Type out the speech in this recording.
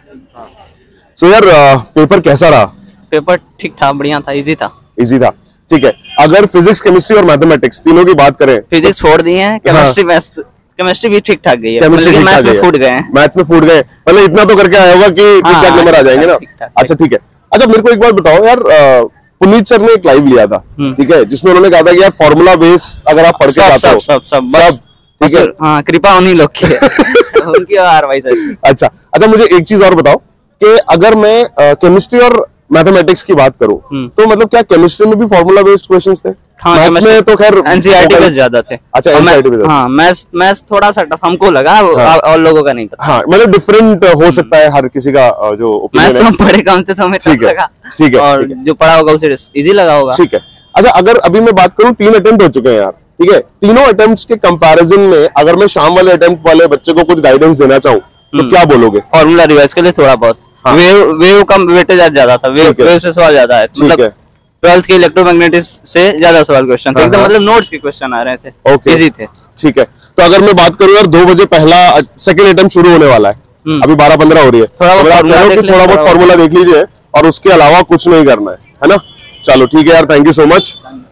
सो यार पेपर कैसा रहा? पेपर ठीक ठाक बढ़िया था, इजी था। इजी था, ठीक है। अगर फिजिक्स, केमिस्ट्री और मैथमेटिक्स तीनों की बात करें, फिजिक्स फोड़ दिए हैं, केमिस्ट्री मैथ्स, केमिस्ट्री भी ठीक ठाक गई है, केमिस्ट्री मैथ्स में फूट गए हैं। मैथ्स में फूट गए, मतलब इतना तो करके आया होगा कि ठीक ठाक नंबर आ जाएंगे ना। अच्छा ठीक है। अच्छा मेरे को एक बात बताओ यार, पुनीत सर ने एक लाइव लिया था, ठीक है, जिसमें उन्होंने कहा था कि यार फॉर्मूला बेस अगर आप पढ़ के जाते हो सब ठीक है। हाँ, कृपा उन्हीं लोग की है। उनकी और भाई सर। अच्छा मुझे एक चीज और बताओ कि अगर मैं केमिस्ट्री और मैथमेटिक्स की बात करूं तो मतलब क्या केमिस्ट्री में भी फॉर्मूला बेस्ड क्वेश्चंस थे? हाँ, मैथ्स में तो खैर एनसीईआरटी पे ज्यादा थे। अच्छा एनसीईआरटी पे। हाँ, मैथ्स थोड़ा सा टफ हमको लगा, हाँ, और लोगों का नहीं पता। हाँ, मतलब डिफरेंट हो सकता है हर किसी का जो ओपिनियन है। मैथ्स तो हम पढ़े कम थे तो हमें टफ लगा, ठीक है, और जो पढ़ा होगा उसे इजी लगा होगा। ठीक है। अच्छा अगर अभी मैं बात करूं, 3 अटेम्प्ट हो चुके हैं यार, ठीक है, तीनों अटेम्प्ट्स के कंपैरिजन में अगर मैं शाम वाले अटेम्प्ट वाले बच्चे को कुछ गाइडेंस देना चाहूं तो क्या बोलोगे? फॉर्मूला रिवाइज के लिए थोड़ा बहुत। हाँ। वेव का वेटेज ज्यादा था, वेव से सवाल ज्यादा है, मतलब 12th के इलेक्ट्रोमैग्नेटिक से ज्यादा सवाल क्वेश्चन थे, एकदम मतलब नोट्स के क्वेश्चन आ रहे थे, इजी थे। ठीक है। तो अगर मैं बात करूं यार, 2 बजे पहला सेकंड अटेम्प्ट शुरू होने वाला है, अभी 12:15 हो रही है, थोड़ा बहुत फॉर्मूला देख लीजिए और उसके अलावा कुछ नहीं करना है ना। चलो ठीक है यार, थैंक यू सो मच।